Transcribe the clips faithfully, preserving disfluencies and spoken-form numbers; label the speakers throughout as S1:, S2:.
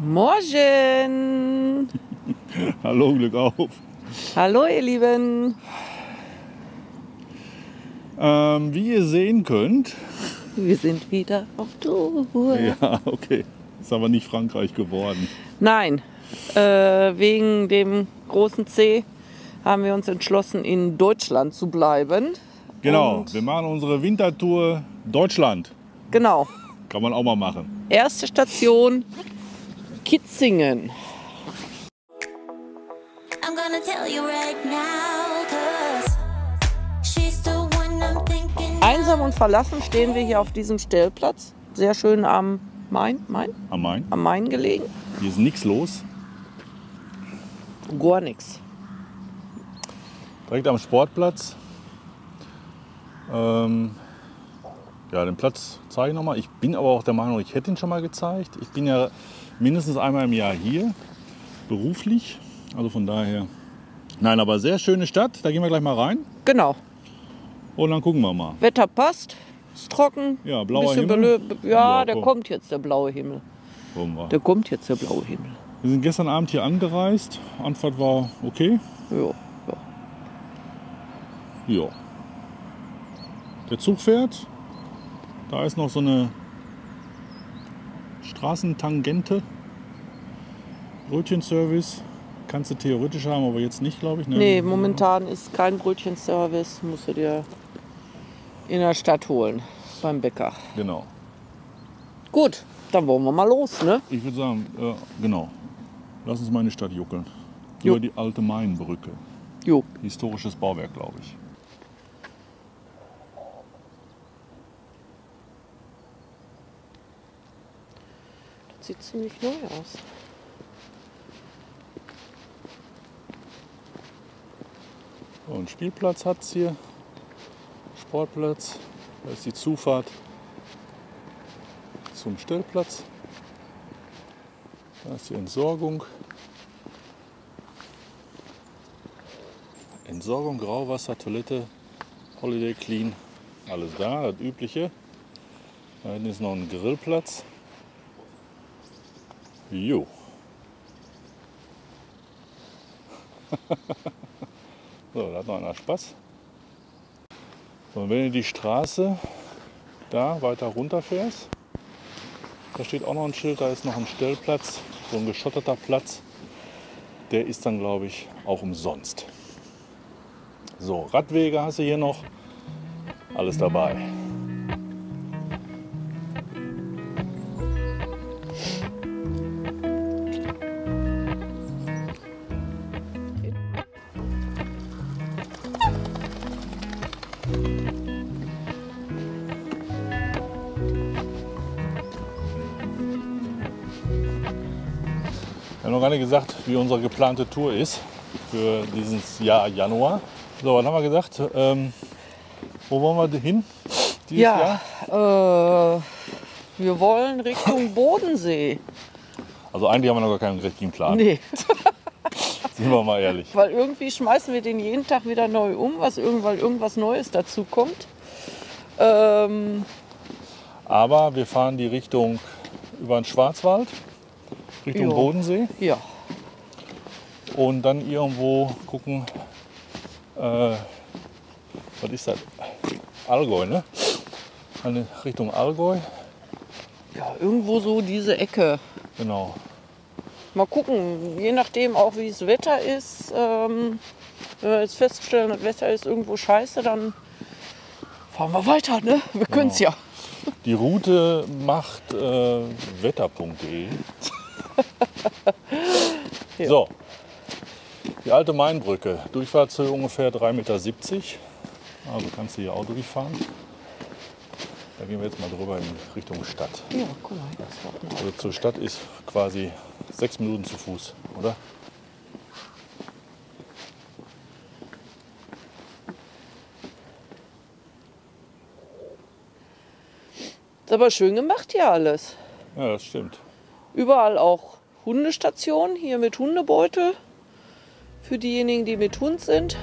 S1: Morgen!
S2: Hallo, Glück auf!
S1: Hallo ihr Lieben!
S2: Ähm, wie ihr sehen könnt...
S1: Wir sind wieder auf Tour.
S2: Ja, okay. Ist aber nicht Frankreich geworden.
S1: Nein, äh, wegen dem großen C haben wir uns entschlossen, in Deutschland zu bleiben.
S2: Genau,
S1: Und
S2: wir machen unsere Wintertour Deutschland.
S1: genau.
S2: Kann man auch mal machen.
S1: Erste Station Kitzingen.
S3: I'm gonna tell you right now, 'cause she's the one I'm thinking.
S1: Einsam und verlassen stehen wir hier auf diesem Stellplatz. Sehr schön am Main, Main?
S2: Am Main.
S1: Am Main gelegen.
S2: Hier ist nichts los.
S1: Gar nichts.
S2: Direkt am Sportplatz. Ähm, ja, den Platz zeige ich nochmal. Ich bin aber auch der Meinung, ich hätte ihn schon mal gezeigt. Ich bin ja mindestens einmal im Jahr hier, beruflich. Also von daher. Nein, aber sehr schöne Stadt. Da gehen wir gleich mal rein.
S1: Genau.
S2: Und dann gucken wir mal.
S1: Wetter passt. Ist trocken.
S2: Ja, blauer
S1: bisschen
S2: Himmel.
S1: belö- Ja,
S2: Ja,
S1: der
S2: komm.
S1: kommt jetzt, der blaue Himmel.
S2: Gucken wir.
S1: Der kommt jetzt, der blaue Himmel.
S2: Wir sind gestern Abend hier angereist. Anfahrt war okay.
S1: Ja, ja.
S2: Ja. Der Zug fährt. Da ist noch so eine Straßentangente. Brötchenservice. Kannst du theoretisch haben, aber jetzt nicht, glaube ich. Ne?
S1: Nee, momentan ist kein Brötchenservice. Musst du dir in der Stadt holen. Beim Bäcker.
S2: Genau.
S1: Gut, dann wollen wir mal los, ne?
S2: Ich würde sagen, ja, genau. Lass uns mal in die Stadt juckeln.
S1: Jo.
S2: Über die alte Mainbrücke.
S1: Jo.
S2: Historisches Bauwerk, glaube ich.
S1: Das sieht ziemlich neu aus.
S2: So, einen Spielplatz hat es hier. Sportplatz. Da ist die Zufahrt zum Stellplatz. Da ist die Entsorgung. Entsorgung, Grauwasser, Toilette, Holiday Clean. Alles da, das Übliche. Da hinten ist noch ein Grillplatz. Jo. So, da hat noch einer Spaß. So, und wenn du die Straße da weiter runter fährst, da steht auch noch ein Schild, da ist noch ein Stellplatz, so ein geschotterter Platz. Der ist dann, glaube ich, auch umsonst. So, Radwege hast du hier noch. Alles dabei. Wir haben noch gar nicht gesagt, wie unsere geplante Tour ist für dieses Jahr Januar. So, was haben wir gesagt? Ähm, wo wollen wir hin dieses
S1: Ja,
S2: Jahr?
S1: äh, wir wollen Richtung Bodensee.
S2: Also eigentlich haben wir noch gar keinen richtigen Plan.
S1: Nee,
S2: Sind wir mal ehrlich.
S1: weil irgendwie schmeißen wir den jeden Tag wieder neu um, was irgend- weil irgendwas Neues dazu kommt. Ähm,
S2: Aber wir fahren die Richtung über den Schwarzwald, Richtung
S1: Ja.
S2: Bodensee.
S1: ja,
S2: Und dann irgendwo gucken, äh, was ist das? Allgäu, ne? Eine Richtung Allgäu.
S1: ja, irgendwo so diese Ecke.
S2: Genau.
S1: Mal gucken, je nachdem auch wie das Wetter ist. Ähm, wenn wir jetzt feststellen, das Wetter ist irgendwo scheiße, dann fahren wir weiter, ne? Wir können es ja.
S2: Die Route macht äh, wetter punkt de.
S1: Ja.
S2: So, die alte Mainbrücke. Durchfahrtshöhe ungefähr drei Meter siebzig. Also kannst du hier auch durchfahren. Da gehen wir jetzt mal drüber in Richtung Stadt.
S1: Ja, guck mal, das war noch.
S2: Also zur Stadt ist quasi sechs Minuten zu Fuß, oder?
S1: Ist aber schön gemacht hier alles.
S2: Ja, das stimmt.
S1: Überall auch Hundestationen, hier mit Hundebeutel. Für diejenigen, die mit Hund sind.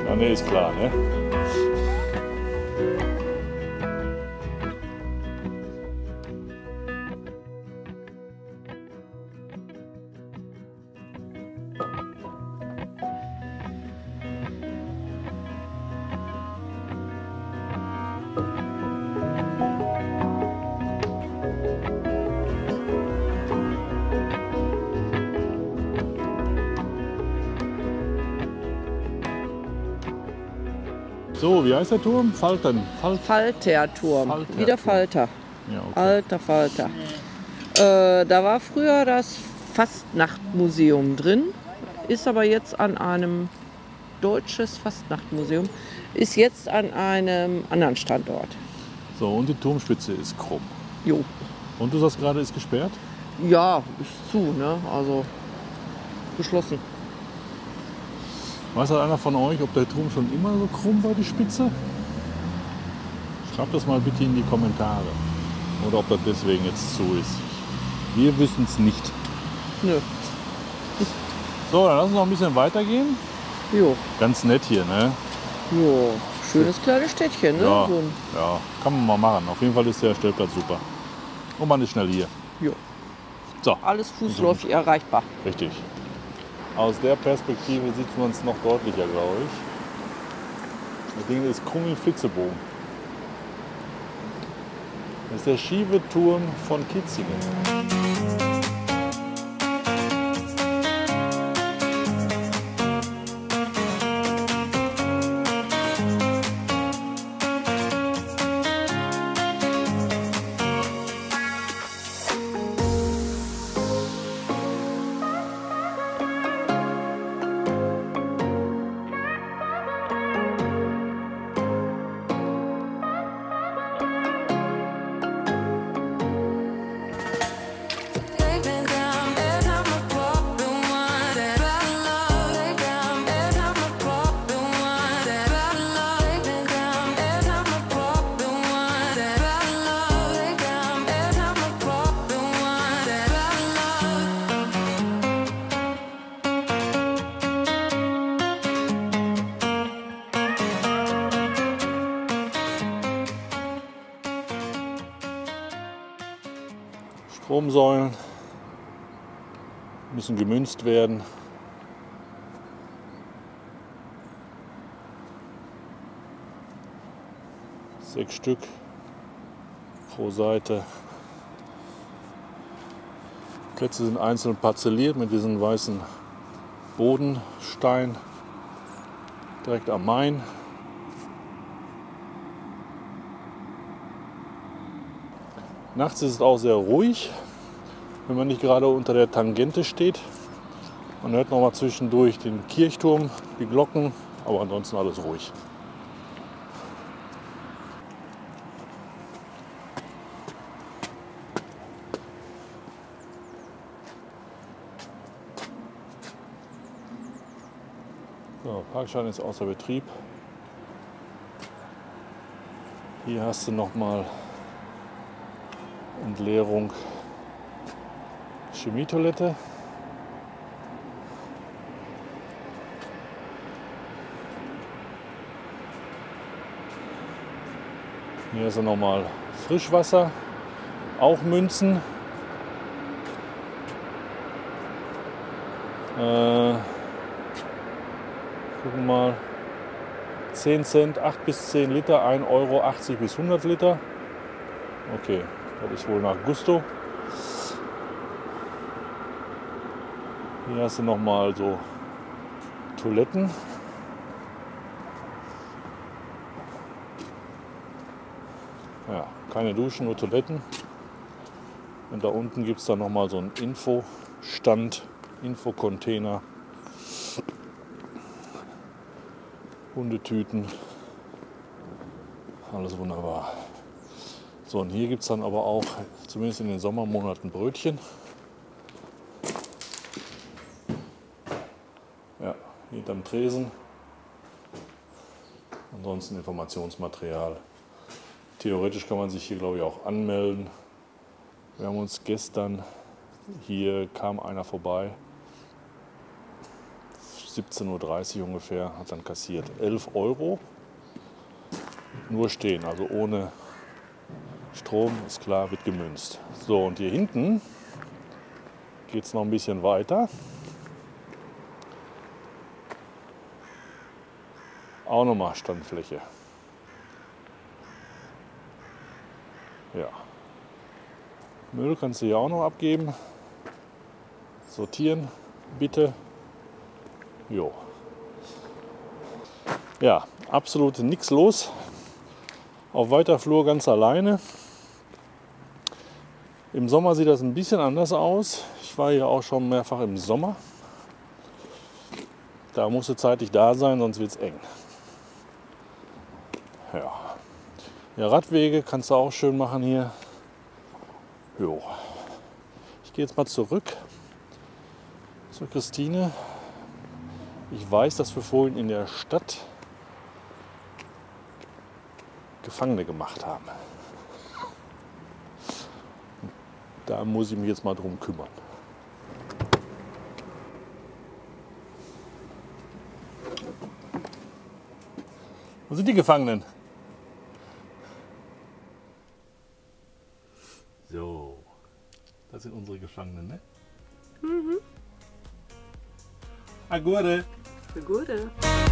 S2: Ja, nee, ist klar, ne? So, wie heißt der Turm? Falten. Falt
S1: Falterturm,
S2: Falterturm.
S1: wieder Falter.
S2: ja, okay.
S1: Alter Falter. Äh, da war früher das Fastnachtmuseum drin, ist aber jetzt an einem deutsches Fastnachtmuseum, ist jetzt an einem anderen Standort.
S2: So, und die Turmspitze ist krumm.
S1: Jo.
S2: Und du sagst gerade, ist gesperrt?
S1: Ja, ist zu, ne? Also geschlossen.
S2: Weiß halt einer von euch, ob der Turm schon immer so krumm war, die Spitze? Schreibt das mal bitte in die Kommentare. Oder ob das deswegen jetzt zu ist. Wir wissen es nicht.
S1: Nö.
S2: So, dann lass uns noch ein bisschen weitergehen.
S1: Jo.
S2: Ganz nett hier, ne?
S1: Jo. Schönes kleines Städtchen, ne?
S2: Ja,
S1: So ein,
S2: ja, kann man mal machen. Auf jeden Fall ist der Stellplatz super. Und man ist schnell hier.
S1: jo.
S2: So,
S1: Alles fußläufig erreichbar.
S2: richtig. Aus der Perspektive sieht man es noch deutlicher, glaube ich. Das Ding ist Krummi-Flitzebogen. Das ist der schiefe Turm von Kitzingen. Stromsäulen müssen gemünzt werden. Sechs Stück pro Seite. Plätze sind einzeln parzelliert mit diesen weißen Bodenstein direkt am Main. Nachts ist es auch sehr ruhig, wenn man nicht gerade unter der Tangente steht. Man hört noch mal zwischendurch den Kirchturm, die Glocken, aber ansonsten alles ruhig. So, Parkschein ist außer Betrieb. Hier hast du noch mal Entleerung, Chemietoilette. Hier ist noch mal Frischwasser, auch Münzen. Äh, gucken mal, zehn Cent, acht bis zehn Liter, ein Euro, achtzig bis hundert Liter. Okay, das ist wohl nach Gusto. Hier hast du noch mal so Toiletten. Ja, keine Duschen, nur Toiletten. Und da unten gibt es dann noch mal so einen Infostand, Infocontainer, Hundetüten, alles wunderbar. So, und hier gibt es dann aber auch, zumindest in den Sommermonaten, Brötchen. Ja, hinterm Tresen. Ansonsten Informationsmaterial. Theoretisch kann man sich hier, glaube ich, auch anmelden. Wir haben uns gestern, hier kam einer vorbei, siebzehn Uhr dreißig ungefähr, hat dann kassiert. elf Euro. Nur stehen, also ohne Strom, ist klar, wird gemünzt. So, und hier hinten geht es noch ein bisschen weiter. Auch nochmal Standfläche. Ja. Müll kannst du hier auch noch abgeben. Sortieren, bitte. Jo. Ja, absolut nichts los. Auf weiter Flur ganz alleine. Im Sommer sieht das ein bisschen anders aus. Ich war hier auch schon mehrfach im Sommer. Da musst du zeitig da sein, sonst wird es eng. Ja. Ja, Radwege kannst du auch schön machen hier. Jo. Ich gehe jetzt mal zurück zur Christine. Ich weiß, dass wir vorhin in der Stadt Gefangene gemacht haben. Da muss ich mich jetzt mal drum kümmern. Wo sind die Gefangenen? So, das sind unsere Gefangenen, ne?
S1: Mhm.
S2: Agurde.
S1: Gute.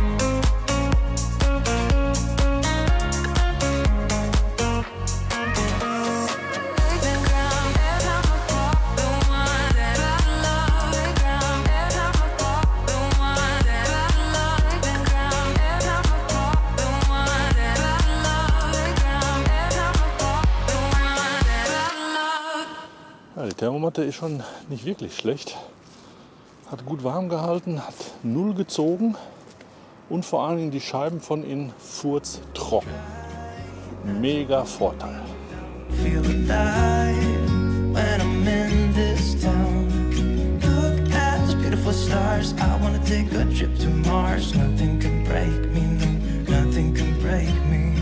S2: Ja, die Thermomatte ist schon nicht wirklich schlecht. Hat gut warm gehalten, hat null gezogen und vor allen Dingen die Scheiben von innen furztrocken. Mega Vorteil.
S4: Feel alive when I'm in this town. Look at those beautiful stars. I wanna take a trip to Mars. Nothing can break me, no, nothing can break me.